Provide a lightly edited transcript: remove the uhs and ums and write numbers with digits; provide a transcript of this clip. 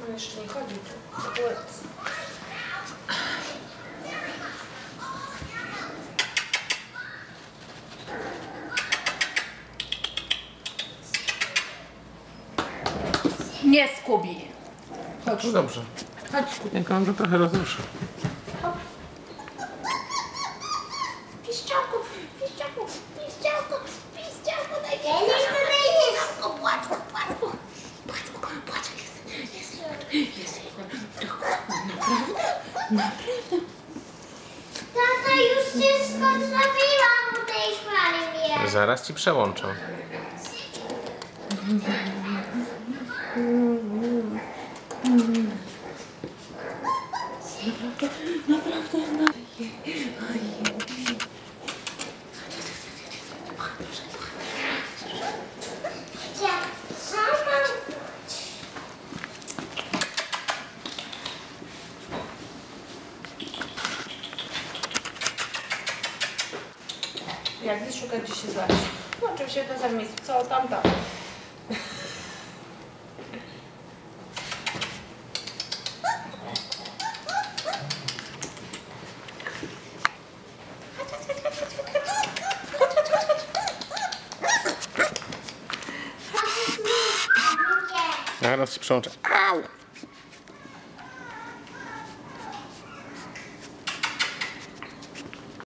On jeszcze nie chodzi tu. W ogóle. Nie Skubi. Chodź. No dobrze. Chodź Skubi. Jak on go trochę rozruszy. Piszczałku, piszczałku, piszczałku, piszczałku, daj mi piszczałku, płacku, płacku, płacku, płacku, jest, naprawdę. Tata, już wszystko zrobiłam w tej farmie. Zaraz ci przełączę. Jak gdzieś szukać, gdzie się znaleźć. No oczywiście w tym samym miejscu, co tam. Zaraz ci przełączę. Au!